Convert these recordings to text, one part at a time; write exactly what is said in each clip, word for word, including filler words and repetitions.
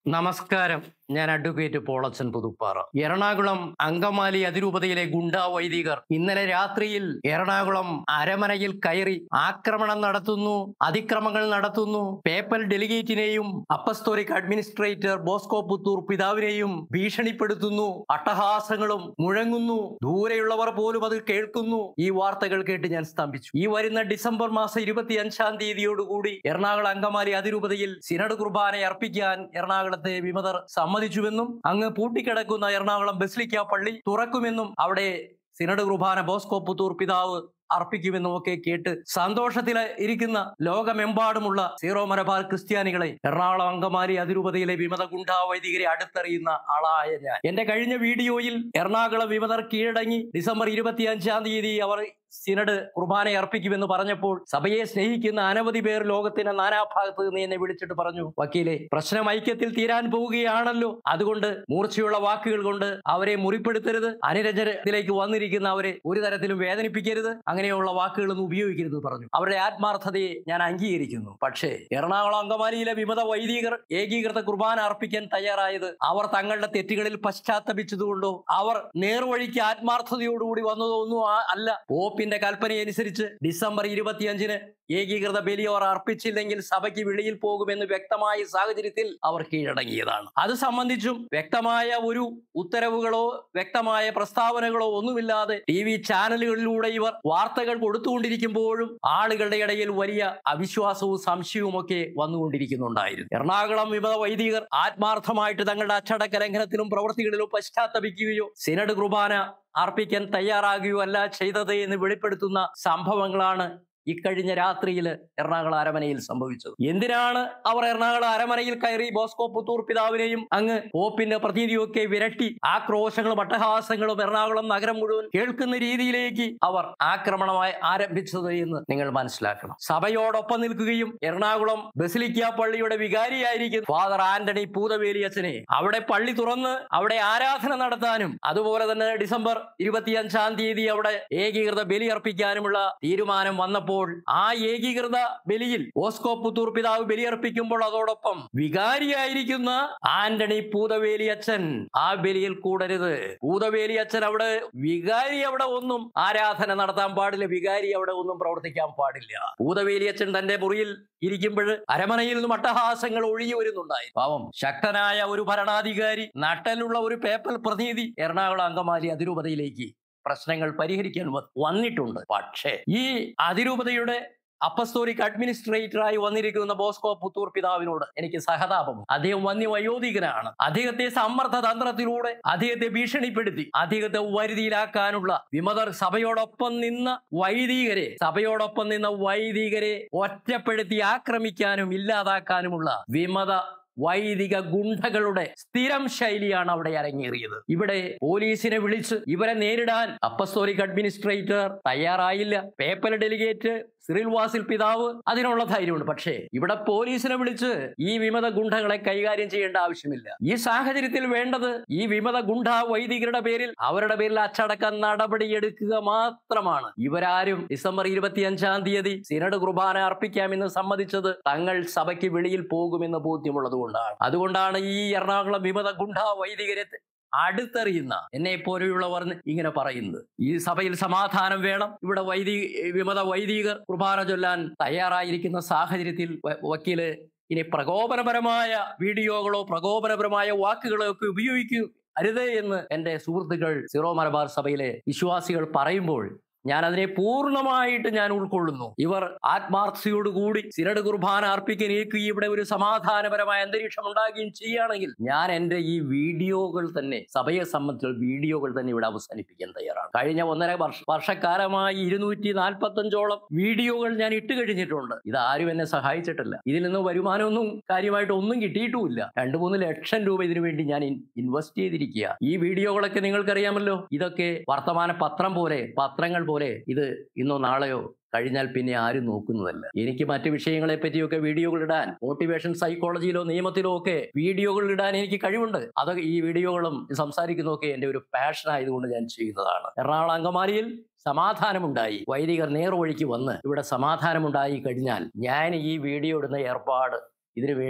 നമസ്കാരം. ഞാൻ അഡ്വക്കേറ്റ് പോളച്ചൻ പുതുപ്പാറ. എറണാകുളം അങ്കമാലി അതിരൂപതയിലെ ഗുണ്ടാ വൈദികർ ഇന്നലെ രാത്രിയിൽ എറണാകുളം അരമനയിൽ കയറി ആക്രമണം നടത്തുന്നു, അതിക്രമങ്ങൾ നടത്തുന്നു. പേപ്പൽ ഡെലിഗേറ്റിനെയും അപ്പസ്തോലിക് അഡ്മിനിസ്ട്രേറ്റർ ബോസ്കോ പുത്തൂർ പിതാവിനെയും ഭീഷണിപ്പെടുത്തുന്നു. അട്ടഹാസങ്ങളും മുഴങ്ങുന്നു. ദൂരെയുള്ളവർ പോലും അത് കേൾക്കുന്നു. ഈ വാർത്തകൾ കേട്ട് ഞാൻ സ്തംഭിച്ചു. ഈ വരുന്ന ഡിസംബർ മാസം ഇരുപത്തി അഞ്ചാം തീയതിയോടുകൂടി എറണാകുളം അങ്കമാലി അതിരൂപതയിൽ സിനഡ് കുർബാന അർപ്പിക്കാൻ എറണാകുളത്തെ വിമതർ സമ്മതിച്ചുവെന്നും അങ്ങ് പൂട്ടിക്കിടക്കുന്ന എറണാകുളം ബസിലിക്ക പള്ളി തുറക്കുമെന്നും അവിടെ സിനഡ് കുർബാന ബോസ്കോ പുത്തൂർ പിതാവ് അർപ്പിക്കുമെന്നും ഒക്കെ കേട്ട് സന്തോഷത്തിൽ ഇരിക്കുന്ന ലോകമെമ്പാടുമുള്ള സീറോ മലബാർ ക്രിസ്ത്യാനികളെ, എറണാകുളം അങ്കമാലി അതിരൂപതയിലെ വിമത ഗുണ്ടാ വൈദികരെ അടുത്തറിയുന്ന ആളായ ഞാൻ എന്റെ കഴിഞ്ഞ വീഡിയോയിൽ എറണാകുളം വിമതർ കീഴടങ്ങി ഡിസംബർ ഇരുപത്തി അഞ്ചാം തീയതി അവർ സിനഡ് കുർബാന അർപ്പിക്കുമെന്ന് പറഞ്ഞപ്പോൾ സഭയെ സ്നേഹിക്കുന്ന അനവധി പേർ ലോകത്തിന്റെ നാനാഭാഗത്ത് നിന്ന് എന്നെ വിളിച്ചിട്ട് പറഞ്ഞു, വക്കീലെ, പ്രശ്നം ഐക്യത്തിൽ തീരാൻ പോവുകയാണല്ലോ, അതുകൊണ്ട് മൂർച്ചയുള്ള വാക്കുകൾ കൊണ്ട് അവരെ മുറിപ്പെടുത്തരുത്, അനുരഞ്ജനത്തിലേക്ക് വന്നിരിക്കുന്ന അവരെ ഒരു തരത്തിലും വേദനിപ്പിക്കരുത്, അങ്ങനെയുള്ള വാക്കുകളൊന്നും ഉപയോഗിക്കരുത് പറഞ്ഞു. അവരുടെ ആത്മാർത്ഥതയെ ഞാൻ അംഗീകരിക്കുന്നു. പക്ഷേ എറണാകുളം അങ്കമാലിയിലെ വിമത വൈദികർ ഏകീകൃത കുർബാന അർപ്പിക്കാൻ തയ്യാറായത് അവർ തങ്ങളുടെ തെറ്റുകളിൽ പശ്ചാത്തപിച്ചതുകൊണ്ടോ അവർ നേർവഴിക്ക് ആത്മാർത്ഥതയോടുകൂടി വന്നതോ ഒന്നും അല്ല. പോപ്പിന്റെ കൽപ്പനയനുസരിച്ച് ഡിസംബർ ഇരുപത്തിയഞ്ചിന് ഏകീകൃത ബലി അവർ അർപ്പിച്ചില്ലെങ്കിൽ സഭയ്ക്ക് വെളിയിൽ പോകുമെന്ന് വ്യക്തമായ സാഹചര്യത്തിൽ അവർ കീഴടങ്ങിയതാണ്. അത് സംബന്ധിച്ചും വ്യക്തമായ ഒരു ഉത്തരവുകളോ വ്യക്തമായ പ്രസ്താവനകളോ ഒന്നുമില്ലാതെ ടി വി ചാനലുകളിലൂടെ ഇവർ വാർത്തകൾ കൊടുത്തുകൊണ്ടിരിക്കുമ്പോഴും ആളുകളുടെ ഇടയിൽ വലിയ അവിശ്വാസവും സംശയവും ഒക്കെ വന്നുകൊണ്ടിരിക്കുന്നുണ്ടായിരുന്നു. എറണാകുളം വിമത വൈദികർ ആത്മാർത്ഥമായിട്ട് തങ്ങളുടെ അച്ചടക്ക ലംഘനത്തിലും പ്രവൃത്തികളിലും പശ്ചാത്തപിക്കുകയോ സിനഡ് കുർബാന അർപ്പിക്കാൻ തയ്യാറാകുകയോ അല്ല ചെയ്തത് എന്ന് വെളിപ്പെടുത്തുന്ന സംഭവങ്ങളാണ് ഇക്കഴിഞ്ഞ രാത്രിയിൽ എറണാകുളം അരമനയിൽ സംഭവിച്ചത്. എന്തിനാണ് അവർ എറണാകുളം അരമനയിൽ കയറി ബോസ്കോ പുത്തൂർ പിതാവിനെയും അങ്ങ് പോപ്പിന്റെ പ്രതീതിയൊക്കെ വിരട്ടി ആക്രോശങ്ങളും അട്ടഹാസങ്ങളും എറണാകുളം നഗരം മുഴുവൻ കേൾക്കുന്ന രീതിയിലേക്ക് അവർ ആക്രമണമായി ആരംഭിച്ചത് എന്ന് നിങ്ങൾ മനസ്സിലാക്കണം. സഭയോടൊപ്പം നിൽക്കുകയും എറണാകുളം ബസിലിക്ക പള്ളിയുടെ വികാരിയായിരിക്കും ഫാദർ ആന്റണി പൂതവേലി അച്ഛനെ അവിടെ പള്ളി തുറന്ന് അവിടെ ആരാധന നടത്താനും അതുപോലെ തന്നെ ഡിസംബർ ഇരുപത്തി അഞ്ചാം തീയതി അവിടെ ഏകീകൃത ബലി അർപ്പിക്കാനുമുള്ള തീരുമാനം വന്നപ്പോൾ ആ ഏകീകൃത ബലിയിൽ ബോസ്കോ പുത്തൂർ പിതാവ് ബലിയർപ്പിക്കുമ്പോൾ അതോടൊപ്പം വികാരിയായിരിക്കുന്ന ആന്റണി പൂതവേലി അച്ഛൻ ആ ബലിയിൽ കൂടരുത്. പൂതവേലി അച്ഛൻ അവിടെ വികാരി അവിടെ ഒന്നും ആരാധന നടത്താൻ പാടില്ല, വികാരി അവിടെ ഒന്നും പ്രവർത്തിക്കാൻ പാടില്ല. പൂതവേലി അച്ഛൻ തന്റെ മുറിയിൽ ഇരിക്കുമ്പോൾ അരമനയിൽ നിന്നും അട്ടഹാസങ്ങൾ ഒഴുകി വരുന്നുണ്ടായി. പാവം, ശക്തനായ ഒരു ഭരണാധികാരി, നട്ടലുള്ള ഒരു പേപ്പൽ പ്രതിനിധി എറണാകുളം അങ്കമാലി അതിരൂപതയിലേക്ക് പ്രശ്നങ്ങൾ പരിഹരിക്കാൻ വന്നിട്ടുണ്ട്. പക്ഷേ ഈ അതിരൂപതയുടെ അപ്പസ്തോലിക് അഡ്മിനിസ്ട്രേറ്ററായി വന്നിരിക്കുന്ന ബോസ്കോ പുത്തൂർ പിതാവിനോട് എനിക്ക് സഹതാപം. അദ്ദേഹം വന്യവയോധികനാണ്. അദ്ദേഹത്തെ സമ്മർദ്ദ തന്ത്രത്തിലൂടെ അദ്ദേഹത്തെ ഭീഷണിപ്പെടുത്തി അദ്ദേഹത്തെ വരുതിയിലാക്കാനുള്ള വിമതർ സഭയോടൊപ്പം നിന്ന വൈദികരെ സഭയോടൊപ്പം നിന്ന വൈദികരെ ഒറ്റപ്പെടുത്തി ആക്രമിക്കാനും ഇല്ലാതാക്കാനുമുള്ള വിമത വൈദിക ഗുണ്ടകളുടെ സ്ഥിരം ശൈലിയാണ് അവിടെ അരങ്ങേറിയത്. ഇവിടെ പോലീസിനെ വിളിച്ച് ഇവരെ നേരിടാൻ അപ്പസ്തോലിക് അഡ്മിനിസ്ട്രേറ്റർ തയ്യാറായില്ല. പേപ്പൽ ഡെലിഗേറ്റ് സിറിൽ വാസിൽ പിതാവ് അതിനുള്ള ധൈര്യമുണ്ട്. പക്ഷേ ഇവിടെ പോലീസിനെ വിളിച്ച് ഈ വിമത ഗുണ്ടകളെ കൈകാര്യം ചെയ്യേണ്ട ആവശ്യമില്ല. ഈ സാഹചര്യത്തിൽ വേണ്ടത് ഈ വിമത ഗുണ്ട വൈദികരുടെ പേരിൽ അവരുടെ പേരിൽ അച്ചടക്ക നടപടിയെടുക്കുക മാത്രമാണ്. ഇവരാരും ഡിസംബർ ഇരുപത്തി അഞ്ചാം തീയതി സിനഡ് കുർബാന അർപ്പിക്കാമെന്ന് സമ്മതിച്ചത് തങ്ങൾ സഭയ്ക്ക് വെളിയിൽ പോകുമെന്ന് ബോധ്യമുള്ളതുകൊണ്ട് അതുകൊണ്ടാണ് ഈ എറണാകുളം വിമത ഗുണ്ടാ വൈദികരെ അടുത്തറിയുന്ന എന്നെ പോലെയുള്ളവർ ഇങ്ങനെ പറയുന്നത്. ഈ സഭയിൽ സമാധാനം വേണം, ഇവിടെ വൈദി വിമത വൈദികർ കുർബാന ചൊല്ലാൻ തയ്യാറായിരിക്കുന്ന സാഹചര്യത്തിൽ വക്കീല് ഇനി പ്രകോപനപരമായ വീഡിയോകളോ പ്രകോപനപരമായ വാക്കുകളോ ഒക്കെ ഉപയോഗിക്കൂ അരുതേ എന്ന് എൻ്റെ സുഹൃത്തുക്കൾ സീറോ മലബാർ സഭയിലെ വിശ്വാസികൾ പറയുമ്പോൾ ഞാൻ അതിനെ പൂർണ്ണമായിട്ട് ഞാൻ ഉൾക്കൊള്ളുന്നു. ഇവർ ആത്മാർത്ഥതയോടുകൂടി സിനഡ് കുർബാന അർപ്പിക്കാനേക്ക് ഇവിടെ ഒരു സമാധാനപരമായ അന്തരീക്ഷം ഉണ്ടാകുകയും ചെയ്യുകയാണെങ്കിൽ ഞാൻ എൻ്റെ ഈ വീഡിയോകൾ തന്നെ സഭയെ സംബന്ധിച്ച വീഡിയോകൾ തന്നെ ഇവിടെ അവസാനിപ്പിക്കാൻ തയ്യാറാണ്. കഴിഞ്ഞ ഒന്നര വർഷ വർഷക്കാലമായി ഇരുന്നൂറ്റി നാൽപ്പത്തി അഞ്ചോളം വീഡിയോകൾ ഞാൻ ഇട്ട് കഴിഞ്ഞിട്ടുണ്ട്. ഇതാരും എന്നെ സഹായിച്ചിട്ടില്ല. ഇതിൽ നിന്ന് വരുമാനമൊന്നും കാര്യമായിട്ട് ഒന്നും കിട്ടിയിട്ടുമില്ല. രണ്ടു മൂന്ന് ലക്ഷം രൂപ ഇതിനു വേണ്ടി ഞാൻ ഇൻവെസ്റ്റ് ചെയ്തിരിക്കുക. ഈ വീഡിയോകളൊക്കെ നിങ്ങൾക്കറിയാമല്ലോ. ഇതൊക്കെ വർത്തമാന പത്രം പോലെ പത്രങ്ങൾ പോലെ ഇത് ഇന്നോ നാളെയോ കഴിഞ്ഞാൽ പിന്നെ ആരും നോക്കുന്നതല്ല. എനിക്ക് മറ്റു വിഷയങ്ങളെ പറ്റിയൊക്കെ വീഡിയോകൾ ഇടാൻ, മോട്ടിവേഷൻ സൈക്കോളജിയിലോ നിയമത്തിലോ ഒക്കെ വീഡിയോകൾ ഇടാൻ എനിക്ക് കഴിവുണ്ട്. അതൊക്കെ ഈ വീഡിയോകളും സംസാരിക്കുന്നതൊക്കെ എൻ്റെ ഒരു പാഷൻ ആയതുകൊണ്ട് ഞാൻ ചെയ്യുന്നതാണ്. എറണാകുളം അങ്കമാലിയിൽ സമാധാനമുണ്ടായി, വൈദികർ നേർവഴിക്ക് വന്ന് ഇവിടെ സമാധാനമുണ്ടായി കഴിഞ്ഞാൽ ഞാൻ ഈ വീഡിയോ ഇടുന്ന ഏർപ്പാട് ഇതിനു വേണ്ടി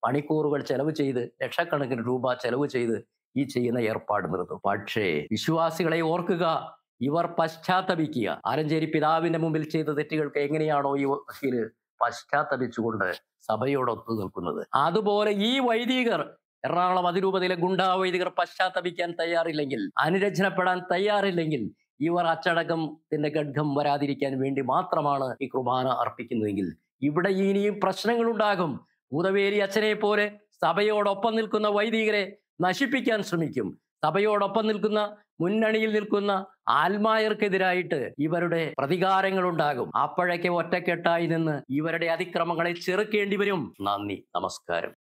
മണിക്കൂറുകൾ ചെലവ് ചെയ്ത് ലക്ഷക്കണക്കിന് രൂപ ചെലവ് ചെയ്ത് ഈ ചെയ്യുന്ന ഏർപ്പാട് നിർത്തും. പക്ഷേ വിശ്വാസികളെ ഓർക്കുക, ഇവർ പശ്ചാത്തപിക്കുക. ആലഞ്ചേരി പിതാവിന്റെ മുമ്പിൽ ചെയ്ത തെറ്റുകൾക്ക് എങ്ങനെയാണോ ഈ വക്കീല് പശ്ചാത്തപിച്ചുകൊണ്ട് സഭയോടൊത്തു നിൽക്കുന്നത്, അതുപോലെ ഈ വൈദികർ, എറണാകുളം അതിരൂപതയിലെ ഗുണ്ടാ വൈദികർ പശ്ചാത്തപിക്കാൻ തയ്യാറില്ലെങ്കിൽ, അനുരഞ്ജനപ്പെടാൻ തയ്യാറില്ലെങ്കിൽ, ഇവർ അച്ചടക്കത്തിന്റെ ഖഡ്ഗം വരാതിരിക്കാൻ വേണ്ടി മാത്രമാണ് ഈ കുർബാന അർപ്പിക്കുന്നതെങ്കിൽ ഇവിടെ ഇനിയും പ്രശ്നങ്ങളുണ്ടാകും. ഭൂതവേലി അച്ഛനെ പോലെ സഭയോടൊപ്പം നിൽക്കുന്ന വൈദികരെ നശിപ്പിക്കാൻ ശ്രമിക്കും. സഭയോടൊപ്പം നിൽക്കുന്ന, മുന്നണിയിൽ നിൽക്കുന്ന ആത്മായർക്കെതിരായിട്ട് ഇവരുടെ പ്രതികാരങ്ങൾ ഉണ്ടാകും. അപ്പോഴൊക്കെ ഒറ്റക്കെട്ടായി നിന്ന് ഇവരുടെ അതിക്രമങ്ങളെ ചെറുക്കേണ്ടി വരും. നന്ദി, നമസ്കാരം.